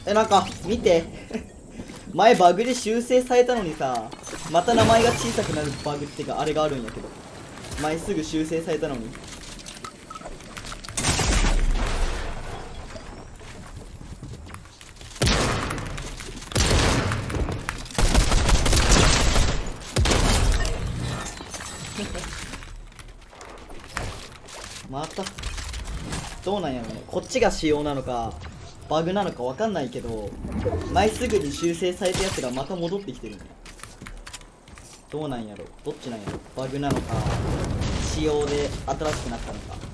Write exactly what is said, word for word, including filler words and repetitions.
え、なんか見て前バグで修正されたのにさ、また名前が小さくなるバグってかあれがあるんやけど、前すぐ修正されたのに。またどうなんやろね、こっちが仕様なのかバグなのかわかんないけど、前すぐに修正されたやつがまた戻ってきてるね。どうなんやろ、どっちなんやろ、バグなのか仕様で新しくなったのか。